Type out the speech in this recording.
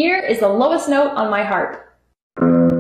Here is the lowest note on my harp.